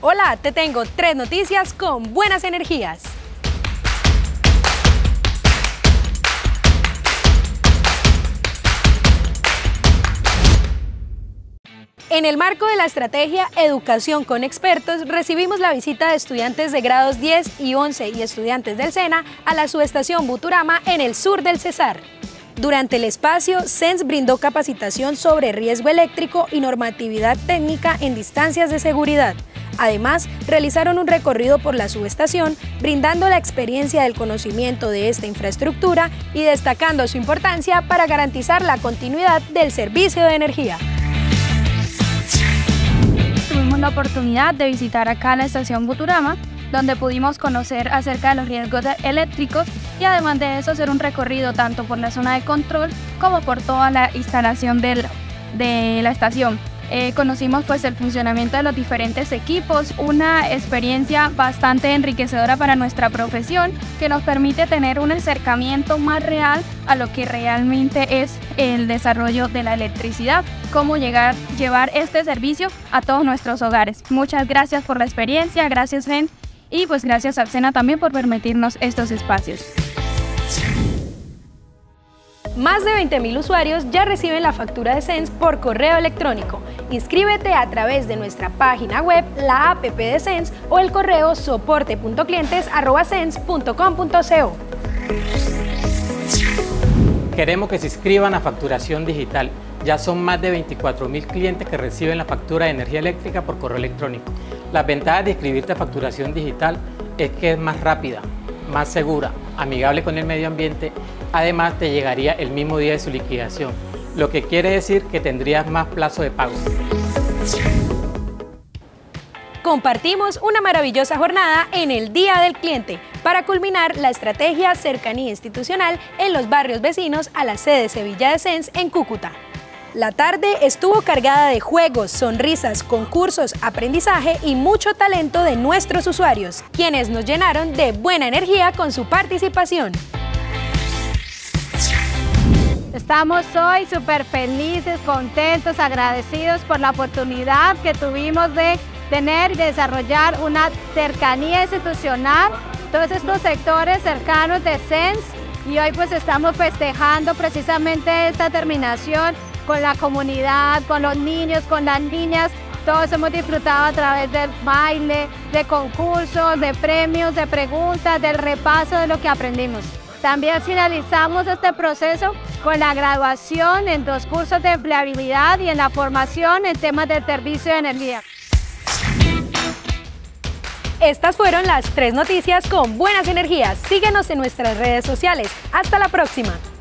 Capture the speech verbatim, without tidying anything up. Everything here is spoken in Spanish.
Hola, te tengo tres noticias con buenas energías. En el marco de la estrategia Educación con Expertos, recibimos la visita de estudiantes de grados diez y once y estudiantes del SENA a la subestación Buturama en el sur del Cesar. Durante el espacio, SENS brindó capacitación sobre riesgo eléctrico y normatividad técnica en distancias de seguridad. Además, realizaron un recorrido por la subestación, brindando la experiencia del conocimiento de esta infraestructura y destacando su importancia para garantizar la continuidad del servicio de energía. Tuvimos la oportunidad de visitar acá la estación Buturama, donde pudimos conocer acerca de los riesgos eléctricos y además de eso hacer un recorrido tanto por la zona de control como por toda la instalación del, de la estación. Eh, conocimos pues el funcionamiento de los diferentes equipos, una experiencia bastante enriquecedora para nuestra profesión que nos permite tener un acercamiento más real a lo que realmente es el desarrollo de la electricidad, cómo llegar, llevar este servicio a todos nuestros hogares. Muchas gracias por la experiencia, gracias SENS y pues gracias a SENA también por permitirnos estos espacios. Más de veinte mil usuarios ya reciben la factura de SENS por correo electrónico. Inscríbete a través de nuestra página web, la app de SENS o el correo soporte punto clientes arroba sens punto com punto co. Queremos que se inscriban a facturación digital. Ya son más de veinticuatro mil clientes que reciben la factura de energía eléctrica por correo electrónico. Las ventajas de inscribirte a facturación digital es que es más rápida, más segura, amigable con el medio ambiente. Además, te llegaría el mismo día de su liquidación, lo que quiere decir que tendrías más plazo de pago. Compartimos una maravillosa jornada en el Día del Cliente para culminar la estrategia Cercanía Institucional en los barrios vecinos a la sede Sevilla de SENS en Cúcuta. La tarde estuvo cargada de juegos, sonrisas, concursos, aprendizaje y mucho talento de nuestros usuarios, quienes nos llenaron de buena energía con su participación. Estamos hoy súper felices, contentos, agradecidos por la oportunidad que tuvimos de tener y desarrollar una cercanía institucional, todos estos sectores cercanos de SENS, y hoy pues estamos festejando precisamente esta terminación con la comunidad, con los niños, con las niñas. Todos hemos disfrutado a través del baile, de concursos, de premios, de preguntas, del repaso de lo que aprendimos. También finalizamos este proceso con la graduación en dos cursos de empleabilidad y en la formación en temas del servicio de energía. Estas fueron las tres noticias con buenas energías. Síguenos en nuestras redes sociales. Hasta la próxima.